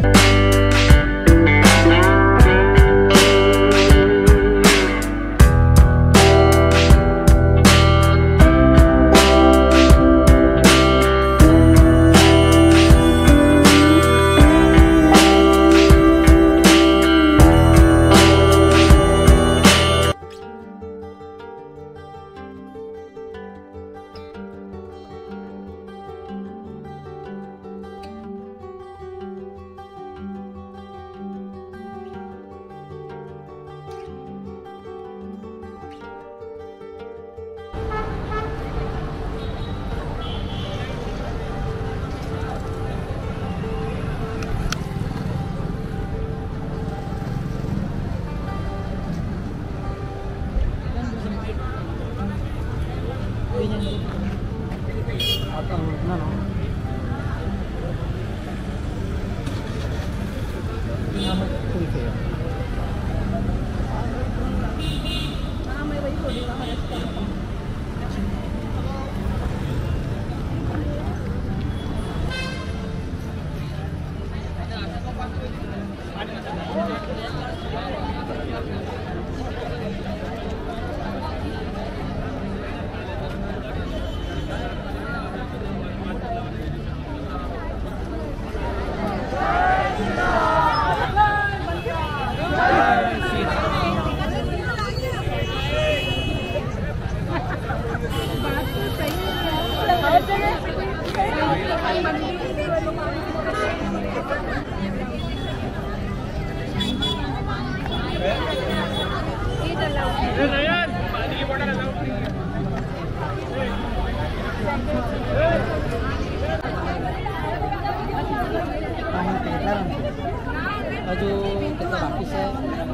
जो कितना बाकी से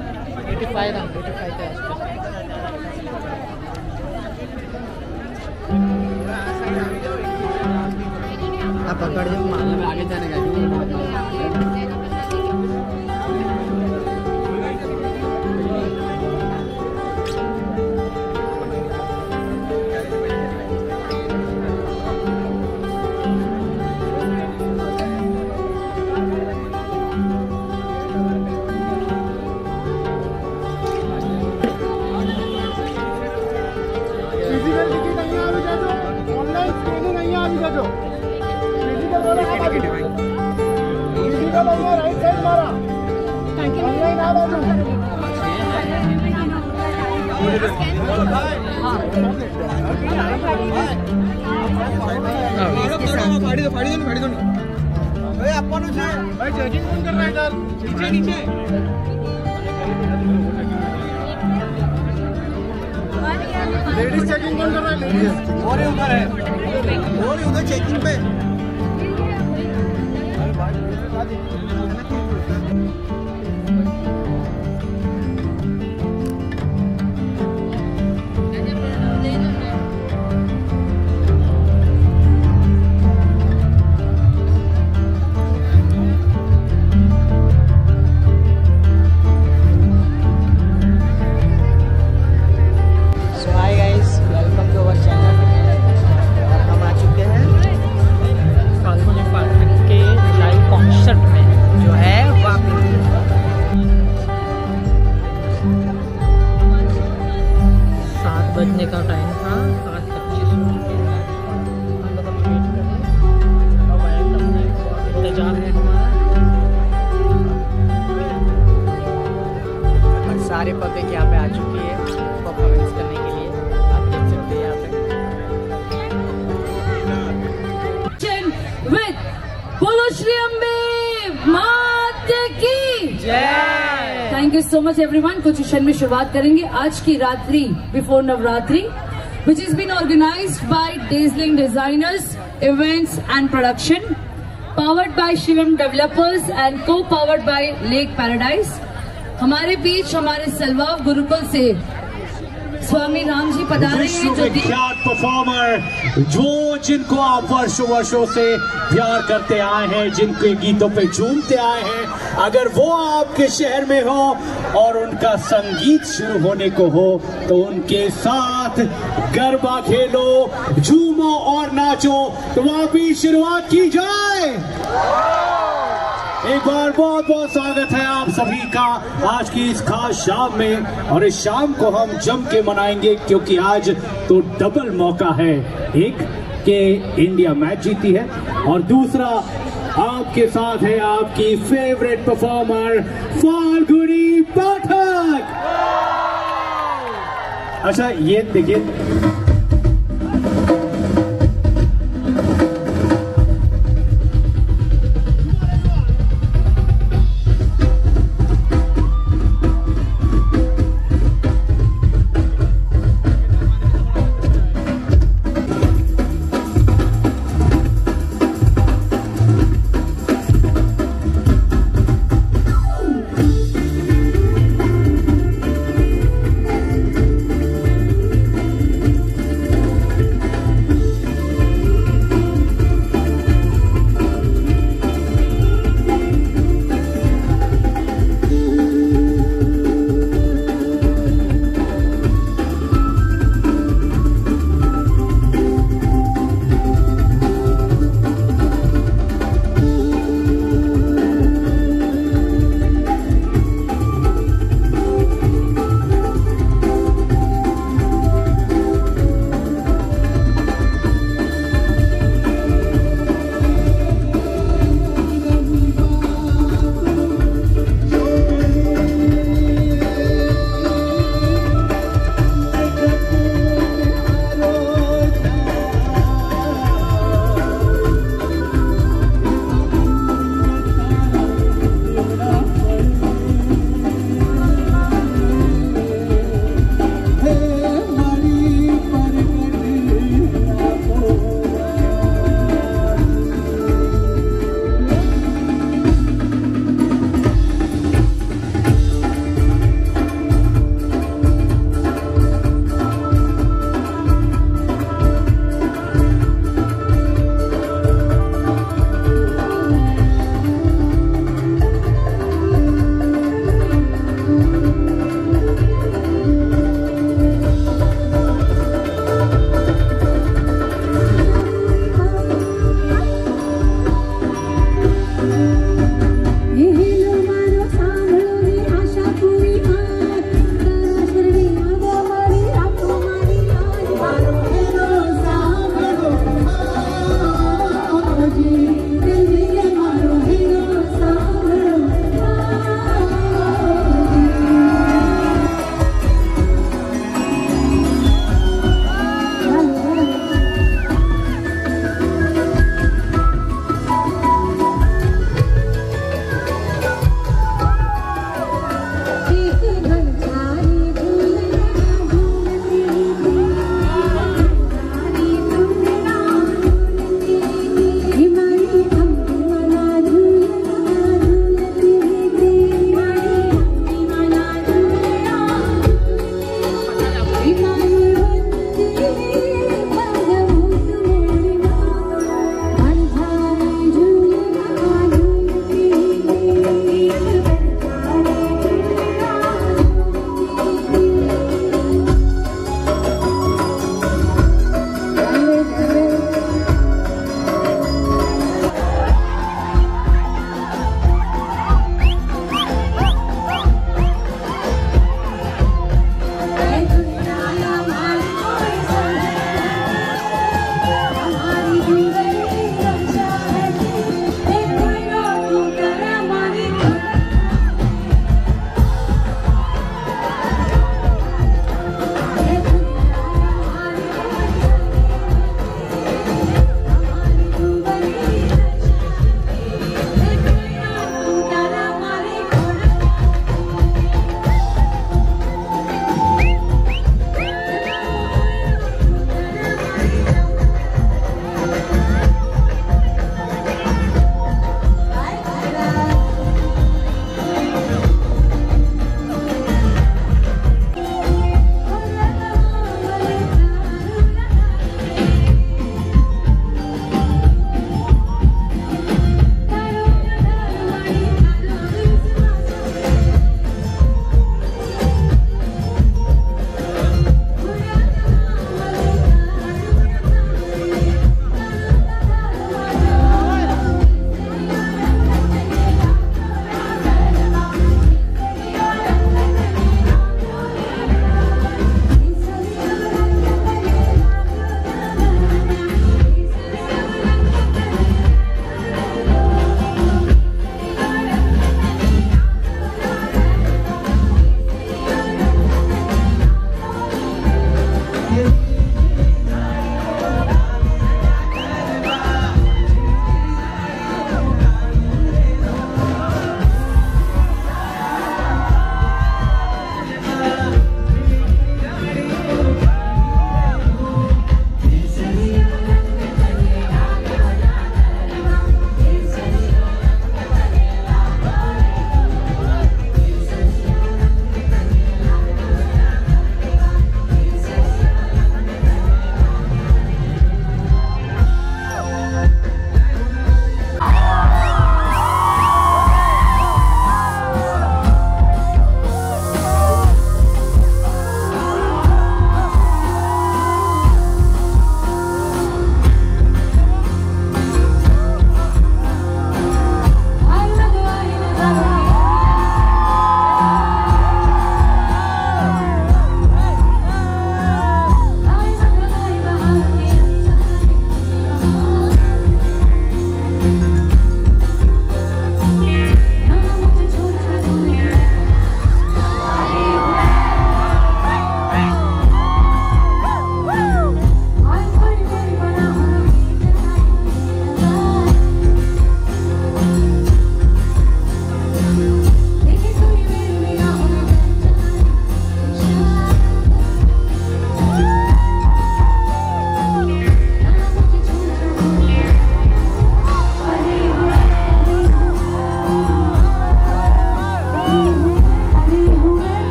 85 के आसपास। आप पकड़ जो मामले में आगे जाने का लेडीज चेकिंग कौन कर रहा है? लेडीज और उधर है, और उधर चेकिंग पे। बजने का टाइम था 7:25 हम लोग अभी वेट कर रहे हैं। अब आया तब इंतजार है हमारा। और सारे पब्लिक यहाँ पे आ चुकी है परफॉर्मेंस करने के लिए। आप देख सकते हैं यहाँ पे बोलो श्री अम्बे मात की जय। Thank you so much everyone. कुछ क्षण में शुरुआत करेंगे आज की रात्रि before Navratri which has been organized by Dazzling Designers Events and Production, powered by Shivam Developers and co-powered by Lake Paradise। हमारे बीच हमारे सलवाव गुरुकुल से स्वामी राम जी पधारे हैं, जो विख्यात परफॉर्मर, जो जिनको आप वर्षों वर्षों से प्यार करते आए हैं, जिनके गीतों पे झूमते आए हैं। अगर वो आपके शहर में हो और उनका संगीत शुरू होने को हो तो उनके साथ गरबा खेलो, झूमो और नाचो। तो वहां भी शुरुआत की जाए। एक बार बहुत बहुत स्वागत है आप सभी का आज की इस खास शाम में। और इस शाम को हम जम के मनाएंगे क्योंकि आज तो डबल मौका है, एक के इंडिया मैच जीती है और दूसरा आपके साथ है आपकी फेवरेट परफॉर्मर फाल्गुनी पाठक। अच्छा ये देखिए